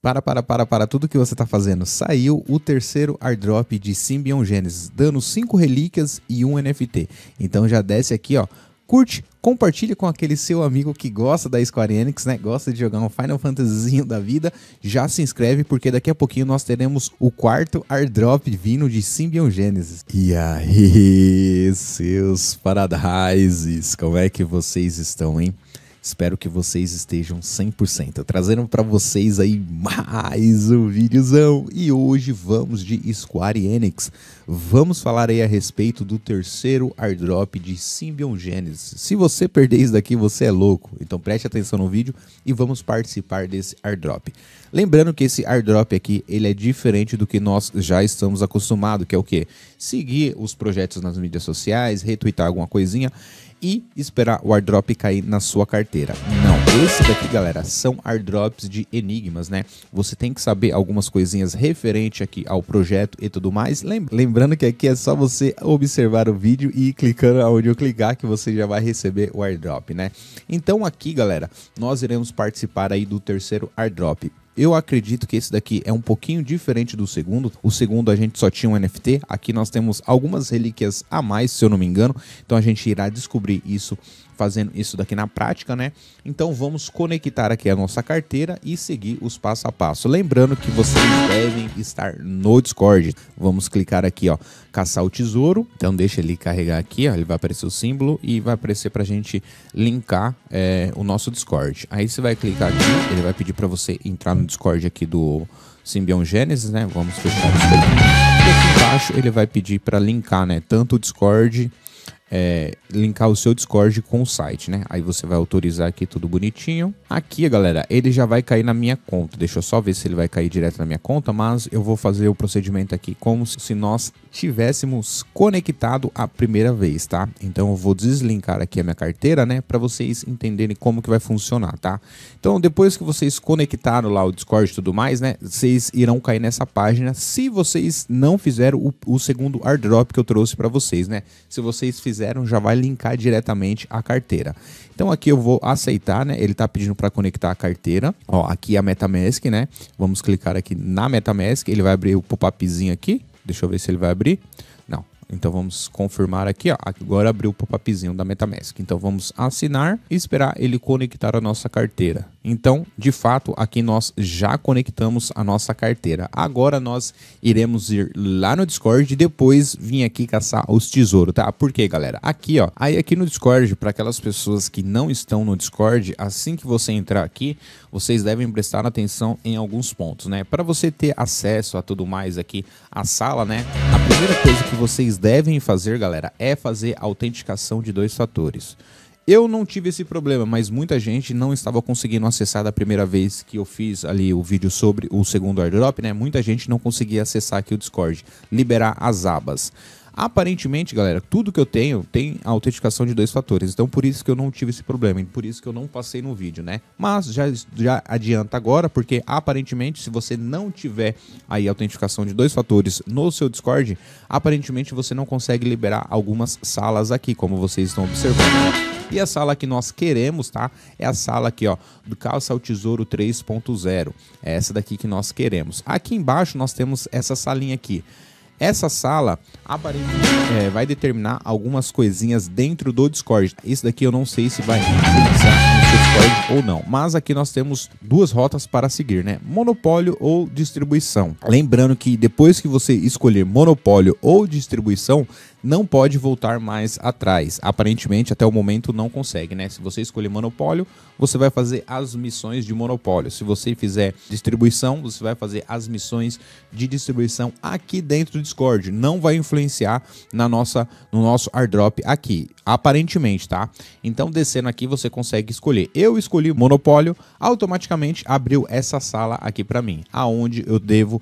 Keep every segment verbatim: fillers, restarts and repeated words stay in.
Para, para, para, para tudo que você está fazendo. Saiu o terceiro airdrop de Symbion Genesis, dando cinco relíquias e um N F T. Então já desce aqui, ó. Curte, compartilha com aquele seu amigo que gosta da Square Enix, né? Gosta de jogar um Final Fantasyzinho da vida. Já se inscreve, porque daqui a pouquinho nós teremos o quarto airdrop vindo de Symbion Genesis. E aí, seus paradises, como é que vocês estão, hein? Espero que vocês estejam cem por cento. Trazendo para vocês aí mais um videozão. E hoje vamos de Square Enix. Vamos falar aí a respeito do terceiro airdrop de Symbion Genesis. Se você perder isso daqui, você é louco. Então preste atenção no vídeo e vamos participar desse airdrop. Lembrando que esse airdrop aqui, ele é diferente do que nós já estamos acostumados, que é o quê? Seguir os projetos nas mídias sociais, retweetar alguma coisinha e esperar o airdrop cair na sua carteira. Não, esse daqui, galera, são airdrops de enigmas, né? Você tem que saber algumas coisinhas referente aqui ao projeto e tudo mais. Lembrando que aqui é só você observar o vídeo e ir clicando aonde eu clicar que você já vai receber o airdrop, né? Então aqui, galera, nós iremos participar aí do terceiro airdrop. Eu acredito que esse daqui é um pouquinho diferente do segundo. O segundo a gente só tinha um N F T. Aqui nós temos algumas relíquias a mais, se eu não me engano. Então a gente irá descobrir isso fazendo isso daqui na prática, né? Então vamos conectar aqui a nossa carteira e seguir os passo a passo. Lembrando que vocês devem estar no Discord. Vamos clicar aqui, ó, caçar o tesouro. Então deixa ele carregar aqui, ó, ele vai aparecer o símbolo e vai aparecer pra gente linkar é, o nosso Discord. Aí você vai clicar aqui, ele vai pedir pra você entrar no Discord aqui do Symbion Genesis, né? Vamos fechar isso aqui. E aqui embaixo ele vai pedir pra linkar, né, tanto o Discord, É, linkar o seu Discord com o site, né? Aí você vai autorizar aqui tudo bonitinho. Aqui, galera, ele já vai cair na minha conta. Deixa eu só ver se ele vai cair direto na minha conta, mas eu vou fazer o procedimento aqui como se nós tivéssemos conectado a primeira vez, tá? Então eu vou deslinkar aqui a minha carteira, né? Para vocês entenderem como que vai funcionar, tá? Então depois que vocês conectaram lá o Discord e tudo mais, né? Vocês irão cair nessa página se vocês não fizeram o, o segundo airdrop que eu trouxe para vocês, né? Se vocês fizeram, já vai linkar diretamente a carteira. Então aqui eu vou aceitar, né? Ele tá pedindo para conectar a carteira. Ó, aqui a MetaMask, né? Vamos clicar aqui na MetaMask, ele vai abrir o pop-upzinho aqui. Deixa eu ver se ele vai abrir. Não. Então vamos confirmar aqui, ó. Agora abriu o pop-upzinho da MetaMask. Então vamos assinar e esperar ele conectar a nossa carteira. Então, de fato, aqui nós já conectamos a nossa carteira. Agora nós iremos ir lá no Discord e depois vir aqui caçar os tesouros, tá? Por quê, galera? Aqui, ó. Aí aqui no Discord, para aquelas pessoas que não estão no Discord, assim que você entrar aqui, vocês devem prestar atenção em alguns pontos, né? Para você ter acesso a tudo mais aqui, a sala, né? A primeira coisa que vocês devem fazer, galera, é fazer a autenticação de dois fatores. Eu não tive esse problema, mas muita gente não estava conseguindo acessar da primeira vez que eu fiz ali o vídeo sobre o segundo airdrop, né? Muita gente não conseguia acessar aqui o Discord, liberar as abas. Aparentemente, galera, tudo que eu tenho tem a autenticação de dois fatores, então por isso que eu não tive esse problema, e por isso que eu não passei no vídeo, né? Mas já, já adianta agora, porque aparentemente se você não tiver aí a autenticação de dois fatores no seu Discord, aparentemente você não consegue liberar algumas salas aqui, como vocês estão observando. E a sala que nós queremos, tá? É a sala aqui, ó, do Caça ao Tesouro três ponto zero. É essa daqui que nós queremos. Aqui embaixo nós temos essa salinha aqui. Essa sala aparentemente é, vai determinar algumas coisinhas dentro do Discord. Isso daqui eu não sei se vai influenciar no seu Discord ou não. Mas aqui nós temos duas rotas para seguir, né? Monopólio ou distribuição. Lembrando que depois que você escolher monopólio ou distribuição, não pode voltar mais atrás. Aparentemente, até o momento, não consegue, né? Se você escolher monopólio, você vai fazer as missões de monopólio. Se você fizer distribuição, você vai fazer as missões de distribuição aqui dentro do Discord. Não vai influenciar na nossa, no nosso airdrop aqui, aparentemente, tá? Então, descendo aqui, você consegue escolher. Eu escolhi monopólio, automaticamente abriu essa sala aqui para mim, aonde eu devo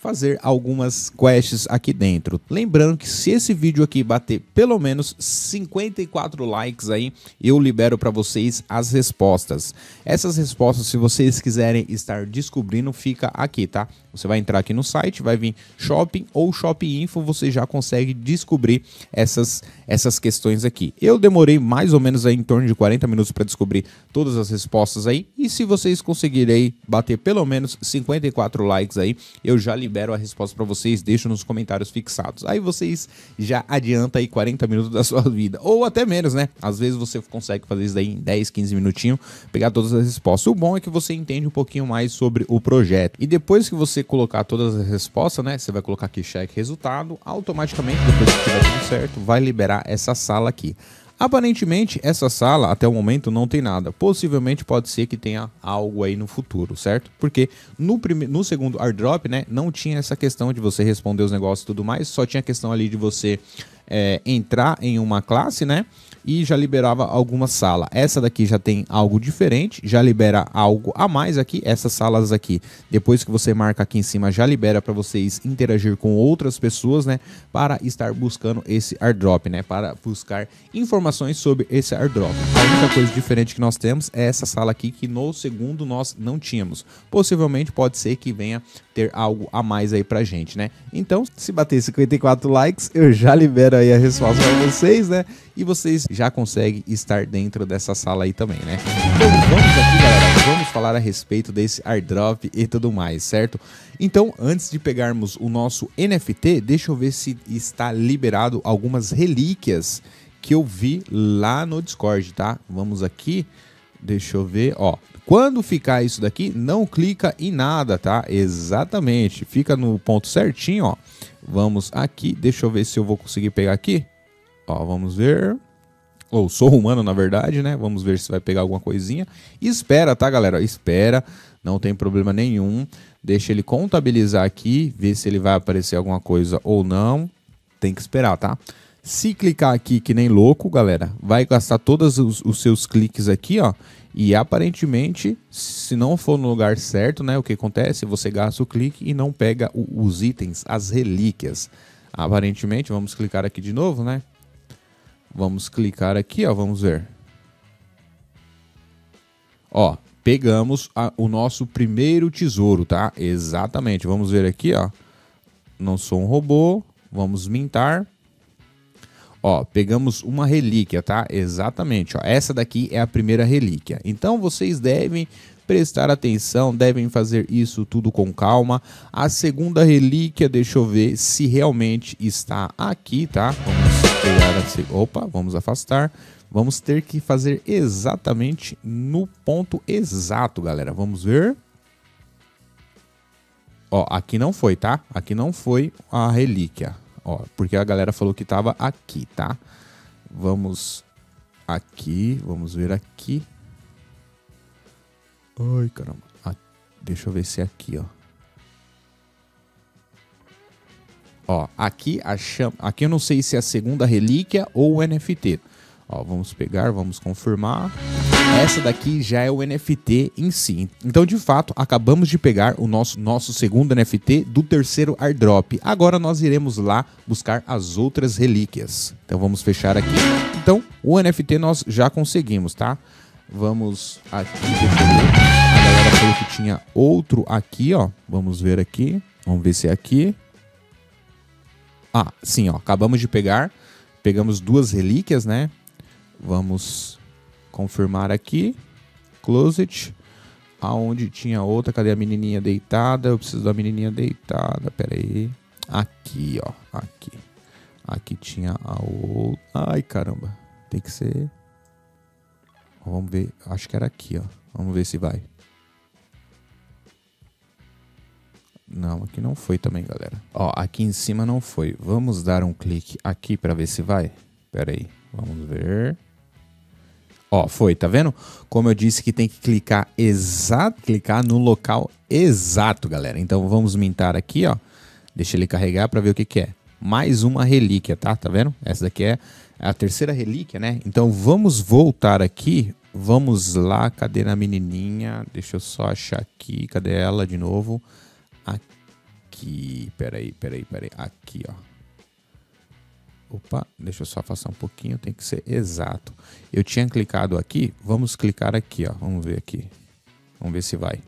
fazer algumas quests aqui dentro. Lembrando que se esse vídeo aqui bater pelo menos cinquenta e quatro likes aí, eu libero para vocês as respostas. Essas respostas, se vocês quiserem estar descobrindo, fica aqui, tá? Você vai entrar aqui no site, vai vir Shopping ou Shopping Info, você já consegue descobrir essas, essas questões aqui. Eu demorei mais ou menos aí em torno de quarenta minutos para descobrir todas as respostas aí, e se vocês conseguirem bater pelo menos cinquenta e quatro likes aí, eu já libero a resposta para vocês, deixo nos comentários fixados. Aí vocês já adiantam aí quarenta minutos da sua vida, ou até menos, né? Às vezes você consegue fazer isso daí em dez, quinze minutinhos, pegar todas as respostas. O bom é que você entende um pouquinho mais sobre o projeto. E depois que você colocar todas as respostas, né? Você vai colocar aqui cheque resultado, automaticamente, depois que tiver tudo certo, vai liberar essa sala aqui. Aparentemente, essa sala, até o momento, não tem nada. Possivelmente pode ser que tenha algo aí no futuro, certo? Porque no, prime... no segundo airdrop, né, não tinha essa questão de você responder os negócios e tudo mais, só tinha a questão ali de você é, entrar em uma classe, né? E já liberava alguma sala. Essa daqui já tem algo diferente, já libera algo a mais aqui. Essas salas aqui, depois que você marca aqui em cima, já libera para vocês interagir com outras pessoas, né? Para estar buscando esse airdrop, né? Para buscar informações sobre esse airdrop. A única coisa diferente que nós temos é essa sala aqui, que no segundo nós não tínhamos. Possivelmente pode ser que venha ter algo a mais aí pra gente, né? Então, se bater cinquenta e quatro likes, eu já libero aí a resposta para vocês, né? E vocês já conseguem estar dentro dessa sala aí também, né? Então vamos aqui, galera, vamos falar a respeito desse airdrop e tudo mais, certo? Então, antes de pegarmos o nosso N F T, deixa eu ver se está liberado algumas relíquias que eu vi lá no Discord, tá? Vamos aqui, deixa eu ver, ó. Quando ficar isso daqui, não clica em nada, tá? Exatamente, fica no ponto certinho, ó. Vamos aqui, deixa eu ver se eu vou conseguir pegar aqui. Ó, vamos ver. Ou sou humano, na verdade, né? Vamos ver se vai pegar alguma coisinha. E espera, tá, galera? Espera, não tem problema nenhum. Deixa ele contabilizar aqui, ver se ele vai aparecer alguma coisa ou não. Tem que esperar, tá? Se clicar aqui que nem louco, galera, vai gastar todos os, os seus cliques aqui, ó. E aparentemente, se não for no lugar certo, né? O que acontece? Você gasta o clique e não pega o, os itens, as relíquias. Aparentemente, vamos clicar aqui de novo, né? Vamos clicar aqui, ó, vamos ver. Ó, pegamos a, o nosso primeiro tesouro, tá? Exatamente, vamos ver aqui, ó. Não sou um robô, vamos mintar. Ó, pegamos uma relíquia, tá? Exatamente, ó. Essa daqui é a primeira relíquia. Então, vocês devem prestar atenção, devem fazer isso tudo com calma. A segunda relíquia, deixa eu ver se realmente está aqui, tá? Vamos pegar assim. Opa, vamos afastar. Vamos ter que fazer exatamente no ponto exato, galera. Vamos ver. Ó, aqui não foi, tá? Aqui não foi a relíquia. Ó, porque a galera falou que tava aqui, tá? Vamos aqui, vamos ver aqui. Ai, caramba. Ah, deixa eu ver se é aqui, ó. Ó, aqui, a cham... aqui eu não sei se é a segunda relíquia ou o N F T. Ó, vamos pegar, vamos confirmar. Essa daqui já é o N F T em si. Então, de fato, acabamos de pegar o nosso, nosso segundo N F T do terceiro airdrop. Agora nós iremos lá buscar as outras relíquias. Então, vamos fechar aqui. Então, o N F T nós já conseguimos, tá? Vamos aqui, deixa eu ver. A galera falou que tinha outro aqui, ó. Vamos ver aqui. Vamos ver se é aqui. Ah, sim, ó. Acabamos de pegar. Pegamos duas relíquias, né? Vamos confirmar aqui. Closet. Aonde tinha outra. Cadê a menininha deitada? Eu preciso da menininha deitada. Pera aí. Aqui, ó. Aqui. Aqui tinha a outra. Ai, caramba. Tem que ser... Vamos ver, acho que era aqui, ó. Vamos ver se vai. Não, aqui não foi também, galera. Ó, aqui em cima não foi. Vamos dar um clique aqui para ver se vai. Pera aí, vamos ver. Ó, foi, tá vendo? Como eu disse que tem que clicar exato, clicar no local exato, galera. Então vamos mintar aqui, ó. Deixa ele carregar para ver o que que é. Mais uma relíquia, tá? Tá vendo? Essa daqui é a terceira relíquia, né? Então vamos voltar aqui. Vamos lá. Cadê a menininha? Deixa eu só achar aqui. Cadê ela de novo? Aqui. aqui. Peraí, peraí, peraí. Aqui, ó. Opa, deixa eu só afastar um pouquinho, tem que ser exato. Eu tinha clicado aqui, vamos clicar aqui, ó. Vamos ver aqui. Vamos ver se vai.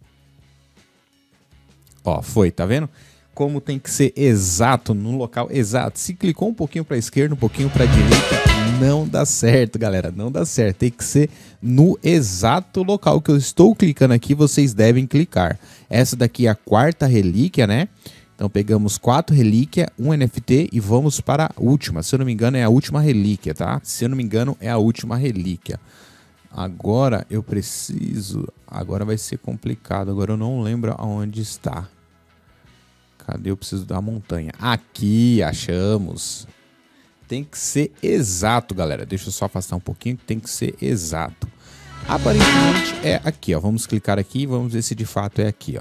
Ó, foi, tá vendo? Como tem que ser exato, no local exato. Se clicou um pouquinho para a esquerda, um pouquinho para a direita, não dá certo, galera. Não dá certo. Tem que ser no exato local que eu estou clicando aqui, vocês devem clicar. Essa daqui é a quarta relíquia, né? Então pegamos quatro relíquias, um N F T e vamos para a última. Se eu não me engano é a última relíquia, tá? Se eu não me engano é a última relíquia. Agora eu preciso... Agora vai ser complicado. Agora eu não lembro aonde está. Cadê? Eu preciso da montanha. Aqui, achamos. Tem que ser exato, galera. Deixa eu só afastar um pouquinho. Tem que ser exato. Aparentemente é aqui, ó. Vamos clicar aqui e vamos ver se de fato é aqui, ó.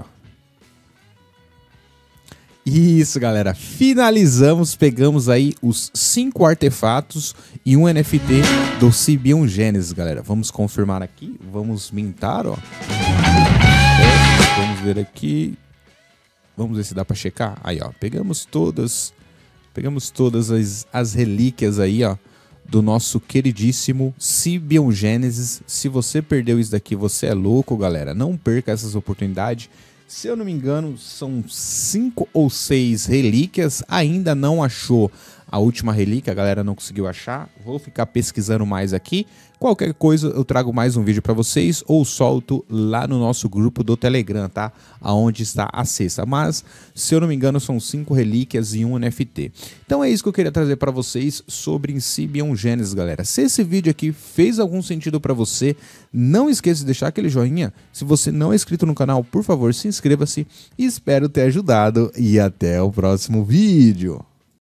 Isso, galera. Finalizamos. Pegamos aí os cinco artefatos e um N F T do Sybion Genesis, galera. Vamos confirmar aqui. Vamos mintar, ó. É, vamos ver aqui. Vamos ver se dá para checar. Aí, ó. Pegamos todas. Pegamos todas as, as relíquias aí, ó. Do nosso queridíssimo Sybion Genesis. Se você perdeu isso daqui, você é louco, galera. Não perca essas oportunidades. Se eu não me engano, são cinco ou seis relíquias. Ainda não achou a última relíquia, a galera não conseguiu achar. Vou ficar pesquisando mais aqui. Qualquer coisa eu trago mais um vídeo para vocês ou solto lá no nosso grupo do Telegram, tá? Aonde está a cesta. Mas, se eu não me engano, são cinco relíquias e um N F T. Então é isso que eu queria trazer para vocês sobre Sybion Genesis, galera. Se esse vídeo aqui fez algum sentido para você, não esqueça de deixar aquele joinha. Se você não é inscrito no canal, por favor, se inscreva-se. Espero ter ajudado e até o próximo vídeo.